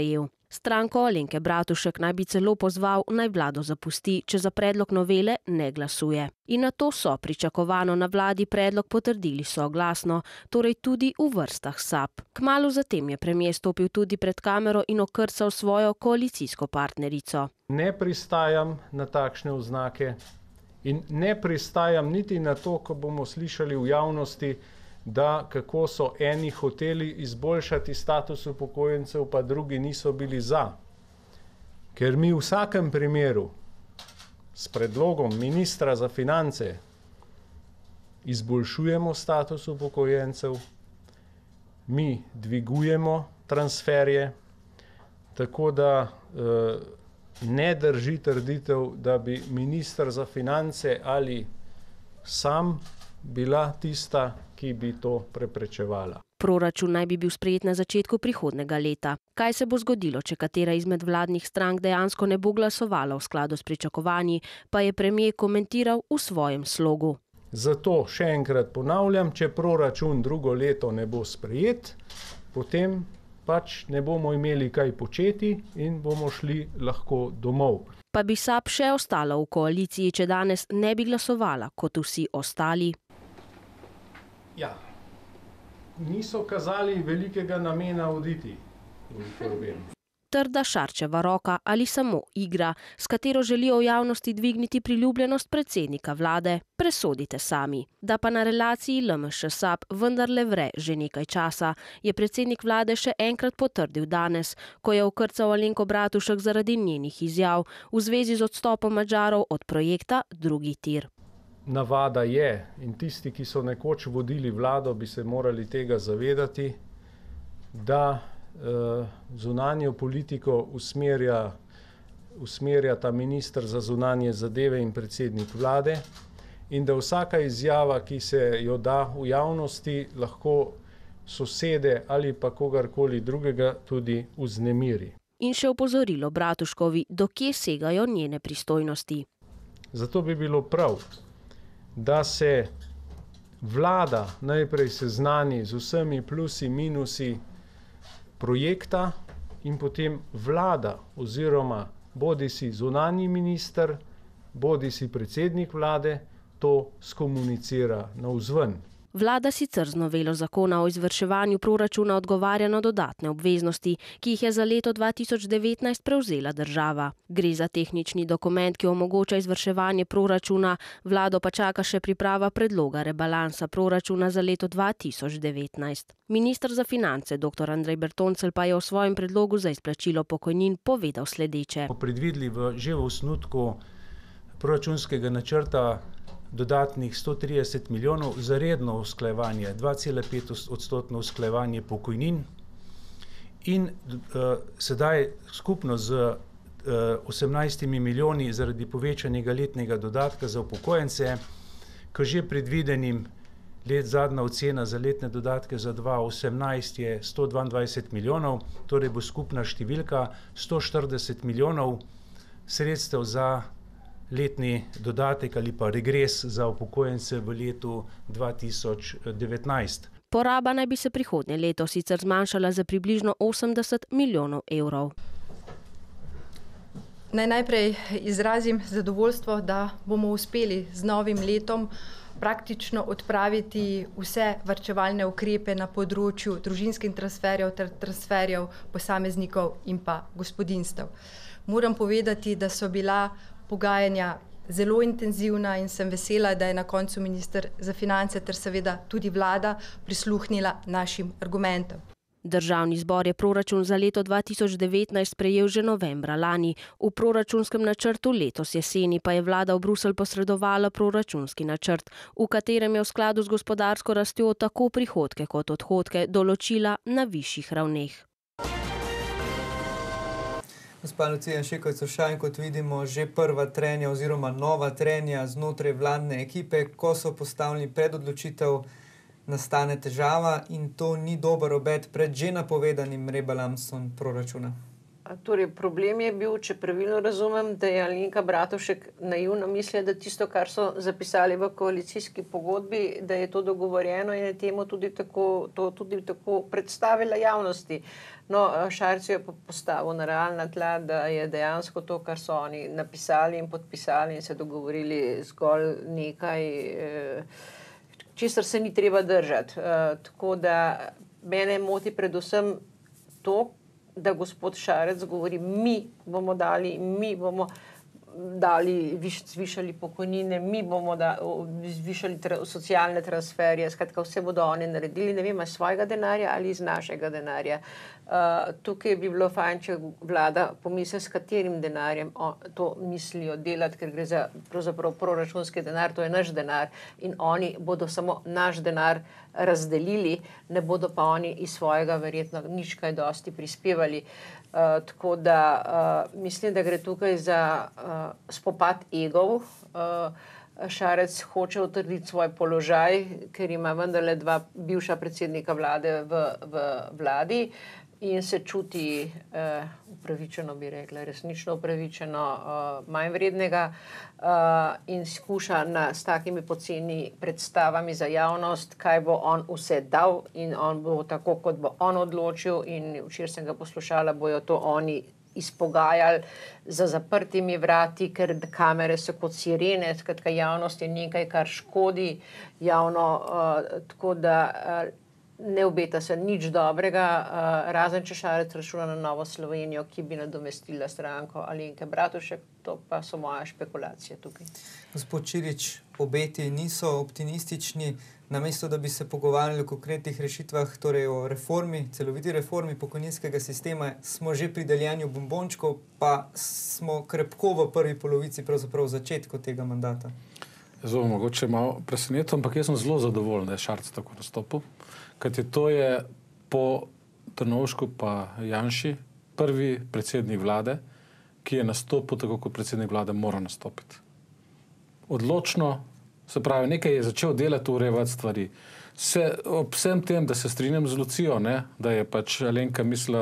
Stranko Alenke Bratušek naj bi celo pozval, naj vlado zapusti, če za predlog novele ne glasuje. In na to so pričakovano na vladi predlog potrdili soglasno, torej tudi v vrstah SAB. Kmalu zatem je premier stopil tudi pred kamero in okrcal svojo koalicijsko partnerico. Ne pristajam na takšne oznake in ne pristajam niti na to, ko bomo slišali v javnosti, da kako so eni hoteli izboljšati status upokojencev, pa drugi niso bili za. Ker mi v vsakem primeru s predlogom ministra za finance izboljšujemo status upokojencev, mi dvigujemo transferje, tako da ne drži trditev, da bi minister za finance ali sam bila tista, ki bi to preprečevala. Proračun naj bi bil sprejet na začetku prihodnega leta. Kaj se bo zgodilo, če katera izmed vladnih strank dejansko ne bo glasovala v skladu s pričakovanji, pa je premier komentiral v svojem slogu. Zato še enkrat ponavljam, če proračun drugo leto ne bo sprejet, potem pač ne bomo imeli kaj početi in bomo šli lahko domov. Pa bi SAB še ostala v koaliciji, če danes ne bi glasovala kot vsi ostali? Ja, niso kazali velikega namena oditi. Trda Šarčeva roka ali samo igra, s katero želijo v javnosti dvigniti priljubljenost predsednika vlade, presodite sami. Da pa na relaciji LMŠ-SAB vendarle vre že nekaj časa, je predsednik vlade še enkrat potrdil danes, ko je okrcal Alenko Bratušek zaradi njenih izjav v zvezi z odstopom Madžarov od projekta Drugi tir. Navada je, in tisti, ki so nekoč vodili vlado, bi se morali tega zavedati, da zunanjo politiko usmerja ta minister za zunanje zadeve in predsednik vlade in da vsaka izjava, ki se jo da v javnosti, lahko sosede ali pa kogarkoli drugega tudi vznemiri. In še opozorilo Bratuškovi, do kje segajo njene pristojnosti. Zato bi bilo prav, da se vlada najprej seznani z vsemi plusi, minusi projekta in potem vlada oziroma bodisi zunanji minister, bodisi predsednik vlade to skomunicira navzven. Vlada sicer z novelo zakona o izvrševanju proračuna odgovarja na dodatne obveznosti, ki jih je za leto 2019 prevzela država. Gre za tehnični dokument, ki omogoča izvrševanje proračuna, vlado pa čaka še priprava predloga rebalansa proračuna za leto 2019. Minister za finance dr. Andrej Bertoncelj pa je o svojem predlogu za izplačilo pokojnin povedal sledeče. Predvideli že v osnutku proračunskega načrta dodatnih 130 milijonov za redno usklajevanje, 2,5% usklajevanje pokojnin in sedaj skupno z 18 milijoni zaradi povečanega letnega dodatka za upokojence, k že predvidenim zadnja ocena za letne dodatke za 2018 je 122 milijonov, torej bo skupna številka 140 milijonov sredstev za letni dodatek ali pa regres za upokojence v letu 2019. Poraba naj bi se prihodnje leto sicer zmanjšala za približno 80 milijonov evrov. Naj najprej izrazim zadovoljstvo, da bomo uspeli z novim letom praktično odpraviti vse varčevalne ukrepe na področju družinskih transferjev ter transferjev posameznikov in pa gospodinjstev. Moram povedati, da so bila pogajanja zelo intenzivna in sem vesela, da je na koncu minister za finance ter seveda tudi vlada prisluhnila našim argumentom. Državni zbor je proračun za leto 2019 sprejel že novembra lani. V proračunskem načrtu letos jeseni pa je vlada v Bruselj posredovala proračunski načrt, v katerem je v skladu z gospodarsko rastjo tako prihodke kot odhodke določila na višjih ravneh. Gospa Lucija Šekovec-Ušaj, kot vidimo, že prva trenja oziroma nova trenja znotraj vladne ekipe, ko so postavljeni pred odločitev, nastane težava in to ni dober obet pred že napovedanim rebalansom proračuna. Torej, problem je bil, če pravilno razumem, da je Alenka Bratušek naivno mislila, da tisto, kar so zapisali v koalicijski pogodbi, da je to dogovorjeno in je temu tudi tako predstavila javnosti. No, Šarec je postavil na realna tla, da je dejansko to, kar so oni napisali in podpisali in se dogovorili zgolj nekaj, česar se ni treba držati. Tako da mene moti predvsem to, da gospod Šarec govori, mi bomo zvišali pokojnine, mi bomo zvišali socialne transferje, skratka vse bodo oni naredili, ne vem, iz svojega denarja ali iz našega denarja. Tukaj bi bilo fajn, če vlada pomisli, s katerim denarjem to mislijo delati, ker gre za pravzaprav proračunski denar, to je naš denar in oni bodo samo naš denar razdelili, ne bodo pa oni iz svojega verjetno nič kaj dosti prispevali. Tako da mislim, da gre tukaj za spopad egov. Šarec hoče utrditi svoj položaj, ker ima vendarle dva bivša predsednika vlade v vladi in se čuti upravičeno, bi rekla, resnično upravičeno, manj vrednega in skuša s takimi poceni predstavami za javnost, kaj bo on vse dal in on bo tako, kot bo on odločil in včeraj sem ga poslušala, bojo to oni izpogajali za zaprtimi vrati, ker kamere so kot sirene, skratka javnost je nekaj, kar škodi javno, tako da ne obeta se nič dobrega, razen če Šarec računa na Novo Slovenijo, ki bi nadomestila stranko Alenke Bratušek, to pa so moje špekulacije tukaj. Gospod Čirič, obeti niso optimistični, namesto da bi se pogovarjali o konkretnih rešitvah, torej o reformi, celoviti reformi pokojninskega sistema, smo že pri deljenju bombončkov, pa smo krepko v prvi polovici pravzaprav začetku tega mandata. Zelo mogoče malo presenetil, ampak jaz sem zelo zadovoljen, da je Šarec tako nastopil. Kajti to je po Trnovšku pa Janši prvi predsednik vlade, ki je nastopil tako, kot predsednik vlade mora nastopiti. Odločno, se pravi, nekaj je začel delati, urejevati stvari. Ob vsem tem, da se strinjam z Lucijo, da je pač Alenka mislila,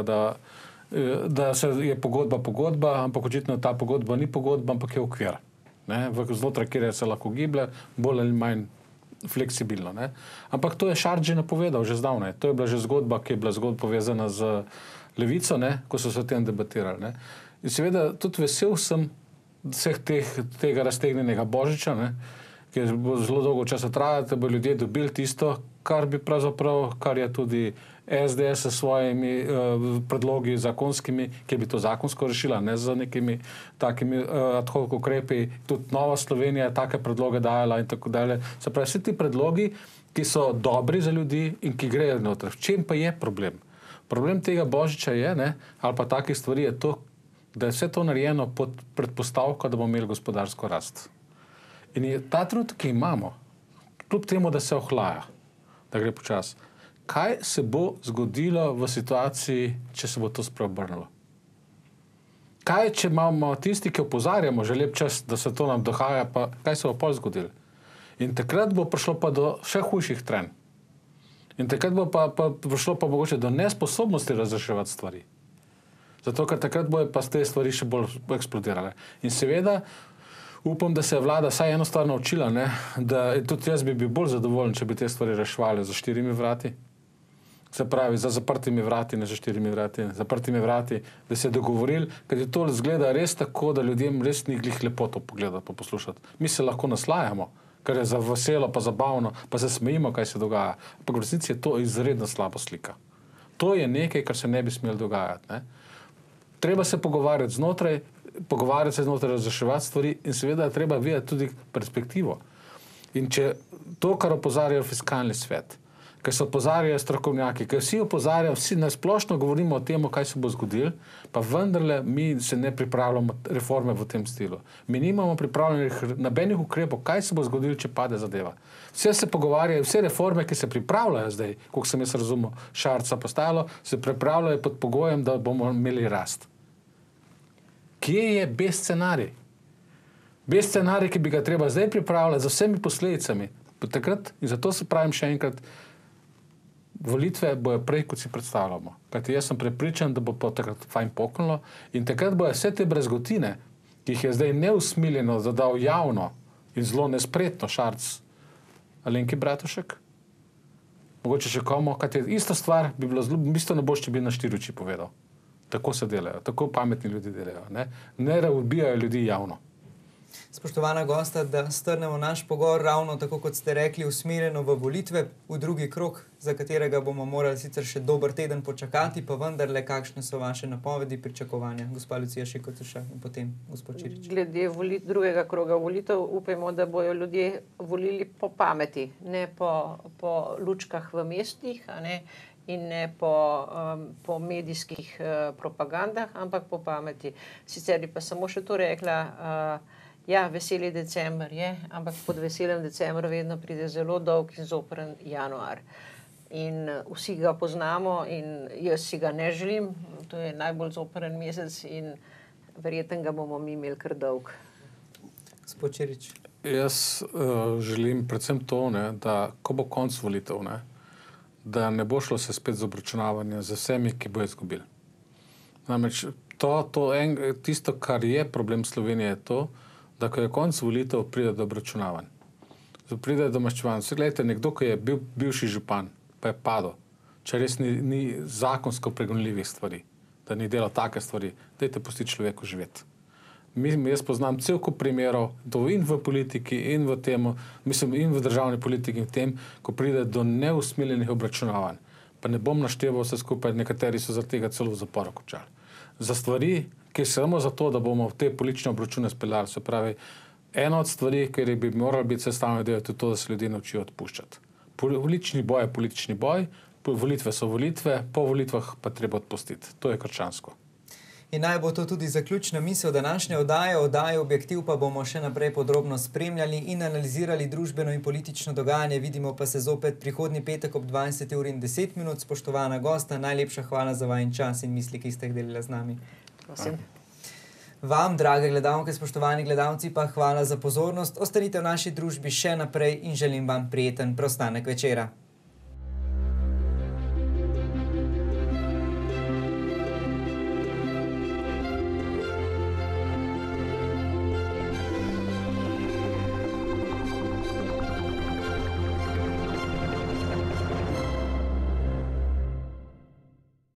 da je pogodba, ampak očitno ta pogodba ni pogodba, ampak je okvir. Znotraj, kjer se lahko giblje, bolj ali manj fleksibilno. Ampak to je Šarec že napovedal, že zdavnaj. To je bila že zgodba, ki je bila zgodba povezana z Levico, ko so se o tem debatirali. In seveda tudi vesel sem vseh tega raztegnjenega Božiča, ker bo zelo dolgo časa trajalo, da bo ljudje dobili tisto, kar je tudi SDS s svojimi predlogi zakonskimi, ki bi to zakonsko rešila, ne z nekimi takimi ad hoc ukrepi. Tudi Nova Slovenija je take predloge dajala in tako dalje. Se pravi, vsi ti predlogi, ki so dobri za ljudi in ki grejo noter. V čem pa je problem? Problem tega Božiča je, ali pa takih stvari je to, da je vse to narejeno pod predpostavko, da bomo imeli gospodarsko rast. In je ta trenutek, ki imamo, kljub temu, da se ohlaja, da gre počas, kaj se bo zgodilo v situaciji, če se bo to spreobrnilo? Kaj, če imamo tisti, ki opozarjamo že lep čas, da se to nam dogaja, pa kaj se bo pol zgodilo? In takrat bo prišlo pa do še hujših trenj. In takrat bo pa prišlo pa mogoče do nesposobnosti razreševati stvari. Zato, ker takrat bojo pa te stvari še bolj eksplodirale. In seveda, upam, da se je vlada vsaj eno stvar naučila, da tudi jaz bi bil bolj zadovoljen, če bi te stvari reševali za 4 vrati. Se pravi, za zaprtimi vrati, ne za 4 vrati, zaprtimi vrati, da se je dogovorili, ker je to zgleda res tako, da ljudem res ni glih lepo to pogledati pa poslušati. Mi se lahko naslajamo, ker je za veselo pa zabavno, pa se smejimo, kaj se dogaja. Ampak v resnici je to izredno slaba slika. To je nekaj, kar se ne bi smelo dogajati. Treba se pogovarjati znotraj, razreševati stvari in seveda treba videti tudi perspektivo. In če to, kar opozarjajo fiskalni svet, ker se opozarjajo strokovnjaki, ker vsi opozarjajo, vsi nasplošno govorimo o tem, kaj se bo zgodilo, pa vendarle mi se ne pripravljamo reforme v tem stilu. Mi nimamo pripravljenih nobenih ukrepov, kaj se bo zgodilo, če pade zadeva. Vse se pogovarjajo, vse reforme, ki se pripravljajo zdaj, koliko sem jaz razumel Šarca postajalo, se pripravljajo pod pogojem, da bomo imeli rast. Kje je B scenarij? B scenarij, ki bi ga treba zdaj pripravljati z vsemi posledicami. Takrat, in zato se pravim še enkrat, volitve bojo prej, kot si predstavljamo. Kajti jaz sem prepričan, da bo takrat fajn poklonilo in takrat bojo vse te brezgotine, ki jih je zdaj neusmiljeno zadal javno in zelo nespretno Šarec Alenki Bratušek, mogoče še komu, kajti ista stvar bi bilo zelo, bistveno boljše, če bi na 4 oči povedal. Tako se delajo, tako pametni ljudi delajo. Ne ubijajo ljudi javno. Spoštovana gosta, da strnemo naš pogovor ravno tako, kot ste rekli, usmerjeno v volitve, v drugi krog, za katerega bomo morali sicer še dober teden počakati, pa vendarle, kakšne so vaše napovedi, pričakovanja? Gospa Lucija Šikotuša in potem gospod Čirič. Glede drugega kroga volitev, upajmo, da bojo ljudje volili po pameti, ne po lučkah v mestih, in ne po medijskih propagandah, ampak po pameti. Sicer bi pa samo še to rekla, ja, veseli december je, ampak pod veselem decembra vedno pride zelo dolg in zopren januar. In vsi ga poznamo in jaz si ga ne želim, to je najbolj zopren mesec in verjetno ga bomo mi imeli kar dolg. Gospod Čirič. Jaz želim predvsem to, da ko bo konc volitev, da ne bo šlo se spet z obračunavanje z vsemi, ki bo izgubili. Namreč tisto, kar je problem Slovenije, je to, da ko je konc volitev, pride do obračunavanj. Pride do maščevanj. Gledajte, nekdo, ki je bivši župan, pa je padel, če res ni zakonsko pregonljivih stvari, da ni delal take stvari, dajte pustiti človeku živeti. Jaz poznam cel kup primerov, in v politiki, in v temu, mislim, in v državni politiki, in v tem, ko pride do neusmiljenih obračunavanj. Pa ne bom našteval vse skupaj, nekateri so zaradi tega celo v zaporu končali. Za stvari, ki samo zato, da bomo te politične obračune speljali. Se pravi, ena od stvari, ker bi morali biti sestavljeno del, je to, da se ljudje naučijo odpuščati. Politični boj je politični boj, volitve so volitve, po volitvah pa treba odpustiti. To je krščansko. In naj bo to tudi zaključna misel današnje oddaje Objektiv pa bomo še naprej podrobno spremljali in analizirali družbeno in politično dogajanje. Vidimo pa se zopet prihodnji petek ob 20:10. Spoštovana gosta, najlepša hvala za vajen čas in misli, ki ste jih delili z nami. Prosim. Vam, drage gledalke, spoštovani gledalci, pa hvala za pozornost. Ostanite v naši družbi še naprej in želim vam prijeten preostanek večera.